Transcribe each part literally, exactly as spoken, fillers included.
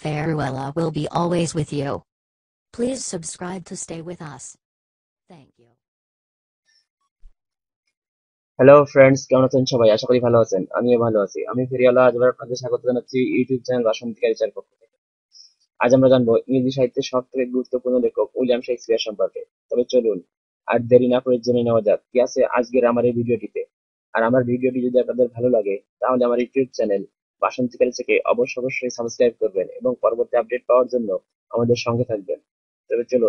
Faruella will be always with you. Please subscribe to stay with us. Thank you. Hello friends, কেমন আছেন সবাই? আশা করি ভালো আছেন। আমিও ভালো আছি। আমি ফেরিওয়ালা, আজ আবার আপনাদের স্বাগত জানাচ্ছি ইউটিউব চ্যানেল বাসন্তী কালচার পক্ষ থেকে। আজ আমরা জানবো ইংরেজি সাহিত্যের সব থেকে গুরুত্বপূর্ণ লেখক উইলিয়াম শেক্সপিয়ার সম্পর্কে। তবে চলুন আর দেরি না করে জেনে নেওয়া যাক কি আছে আজকের আমার এই ভিডিওটিতে। আর আমার ভিডিওটি যদি আপনাদের ভালো লাগে তাহলে আমার ইউটিউব চ্যানেল বাসন্তী কালচারকে অবশ্যই অবশ্যই সাবস্ক্রাইব করবেন এবং পরবর্তী আপডেট পাওয়ার জন্য আমাদের সঙ্গে থাকবেন। তবে চলুন।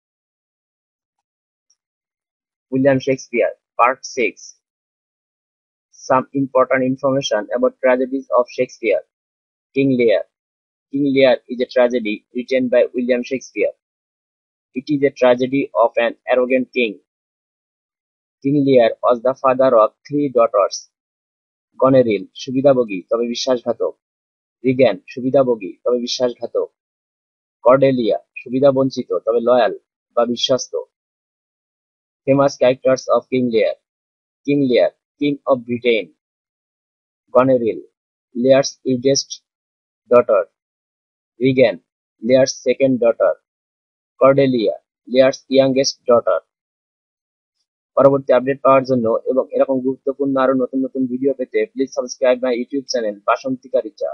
William Shakespeare, part six. Some important information about tragedies of Shakespeare. King Lear. King Lear is a tragedy written by William Shakespeare. It is a tragedy of an arrogant king. King Lear was the father of three daughters. Goneril, সুবিধাভোগী তবে বিশ্বাসঘাতক. Regan, সুবিধাভোগী তবে বিশ্বাসঘাতক. Cordelia, সুবিধাবঞ্চিত তবে loyal বা বিশ্বস্ত. Famous characters of King Lear. King Lear, King of Britain. Goneril, Lear's eldest daughter. Regan, Lear's second daughter. Cordelia, Lear's youngest daughter. পরবর্তী আপডেট পাওয়ার জন্য এবং এরকম গুরুত্বপূর্ণ আরো নতুন নতুন ভিডিও পেতে please subscribe my YouTube channel Basanti culture.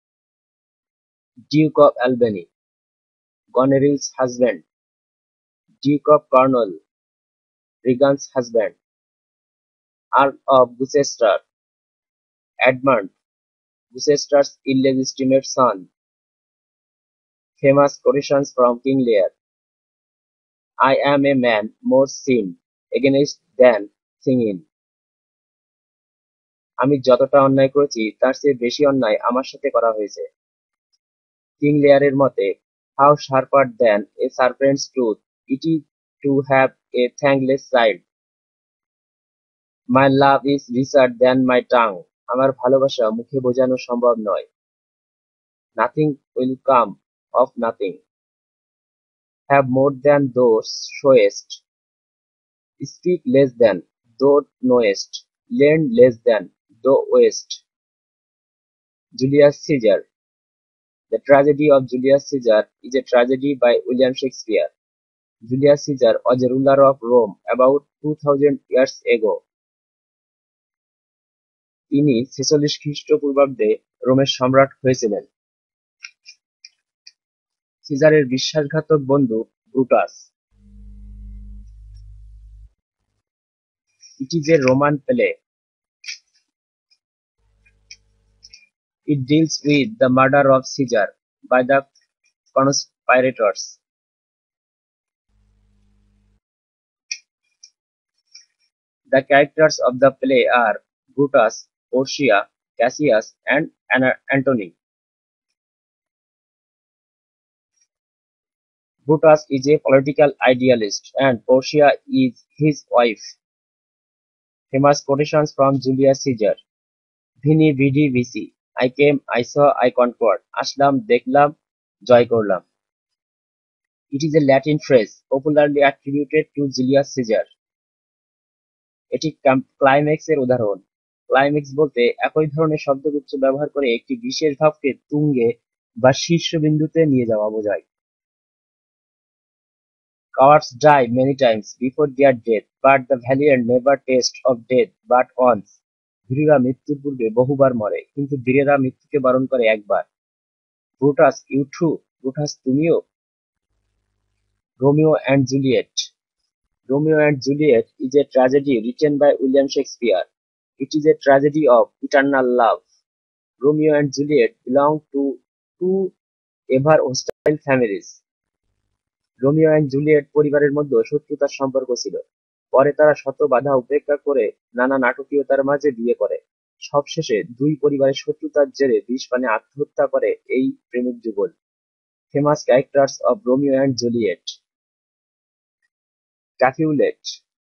Duke of Albany, Goneril's husband. Duke of Cornwall, Regan's husband. Earl of Gloucester, Edmund, Gloucester's illegitimate son. Famous quotations from King Lear. I am a man more sinned against than singing. আমি যতটা অন্যায় করেছি তার চেয়ে বেশি অন্যায় আমার সাথে করা হয়েছে। কিং লেয়ারের মতে, how sharper than a serpent's tooth it is to have a thankless child. My love is richer than my tongue. আমার ভালোবাসা মুখে বোঝানো সম্ভব নয়। Nothing will come of nothing. Have more than thou showest. Speak less than thou knowest. Lend less than thou owest. Julius Caesar. The Tragedy of Julius Caesar is a tragedy by William Shakespeare. Julius Caesar was a ruler of Rome about two thousand years ago. তিনি ছেচল্লিশ খ্রিস্টপূর্বাব্দে রোমের সম্রাট হয়েছিলেন। সিজারের বিশ্বাসঘাতক বন্ধু Brutus. It is a Roman play. It deals with the murder of Caesar by the conspirators. The characters of the play are Brutus, Portia, Cassius, and Antony. Brutus is a political idealist and Portia is his wife. Famous quotations from Julius Caesar. Vini vidi vici. I came, I saw, I conquered. Ashlam, দেখলাম, জয় করলাম. It is a Latin phrase popularly attributed to Julius Caesar. এটি climax এর উদাহরণ। Climax বলতে একই ধরনের শব্দগুচ্ছ ব্যবহার করে একটি বিশেষ ভাবকে তুঙ্গে বা শীর্ষবিন্দুতে নিয়ে যাওয়া বোঝায়। Cowards die many times before their death, but the valiant never taste of death but once. বীরেরা মৃত্যুর পূর্বে বহুবার মরে, কিন্তু বীরেরা মৃত্যুকে বরণ করে একবার। Brutus, you too. ব্রুটাস, তুমিও। Romeo and Juliet. Romeo and Juliet is a tragedy written by William Shakespeare. It is a tragedy of eternal love. Romeo and Juliet belong to two ever hostile families. Romeo and Juliet পরিবারের মধ্যে শত্রুতার সম্পর্ক ছিল। পরে তারা শত বাধা উপেক্ষা করে নানা নাটকীয়তার মাঝে বিয়ে করে। সবশেষে দুই পরিবারের শত্রুতার জেরে বিষপানে আত্মহত্যা করে এই প্রেমিক যুগল। Famous characters of Romeo and Juliet. Capulet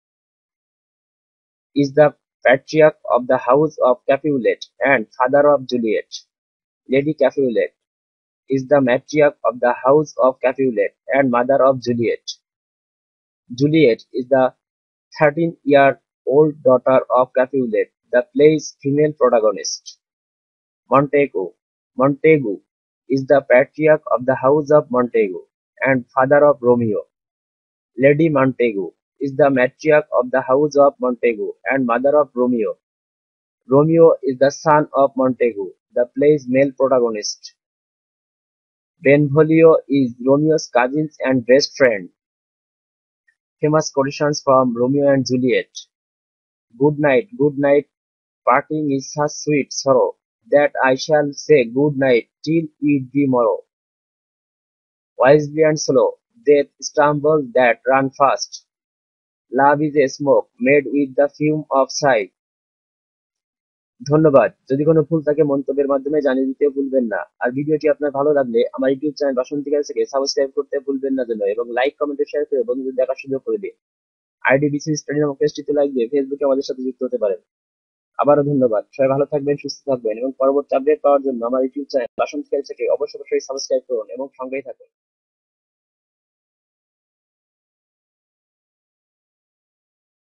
is the patriarch of the house of Capulet and father of Juliet. Lady Capulet is the matriarch of the house of Capulet and mother of Juliet. Juliet is the thirteen-year-old daughter of Capulet, the play's female protagonist. Montague. Montague is the patriarch of the House of Montagu and father of Romeo. Lady Montagu is the matriarch of the House of Montagu and mother of Romeo. Romeo is the son of Montagu, the play's male protagonist. Benvolio is Romeo's cousin and best friend. Famous quotations from Romeo and Juliet. Good night, good night, parting is such sweet sorrow, that I shall say good night till it be morrow. Wisely and slow, death stumbles that run fast. Love is a smoke made with the fume of sigh. ধন্যবাদ। যদি কোনো ভুল থাকে মন্তব্যের মাধ্যমে জানিয়ে দিতে ভুলবেন না। আর ভিডিওটি আপনার ভালো লাগলে আমার ইউটিউব চ্যানেল বাসন্তী গ্যালারিকে সাবস্ক্রাইব করতে ভুলবেন না যেন, এবং লাইক কমেন্ট শেয়ার করে বন্ধুদের দেখার সুযোগ করে দিন। আইডি বিসি স্টাডি নামক পেজটিতে লাইক দিয়ে ফেসবুকে আমাদের সাথে যুক্ত হতে পারেন। আবারও ধন্যবাদ। সবাই ভালো থাকবেন, সুস্থ থাকবেন এবং পরবর্তী আপডেট পাওয়ার জন্য আমার ইউটিউব চ্যানেল বাসন্তী গ্যালারিকে অবশ্যই অবশ্যই সাবস্ক্রাইব করুন এবং সঙ্গেই থাকুন।